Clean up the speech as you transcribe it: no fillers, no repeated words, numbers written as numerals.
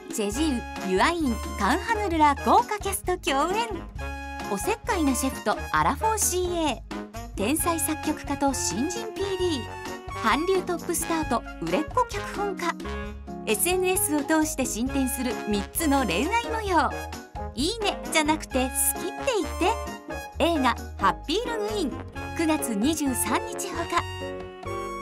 チェジウ、ユアイン、カンハヌルら豪華キャスト共演。おせっかいなシェフとアラフォー CA、 天才作曲家と新人 PD、 韓流トップスターと売れっ子脚本家。 SNS を通して進展する3つの恋愛模様。いいねじゃなくて好きって言って。映画「ハッピーログイン」9月23日ほか。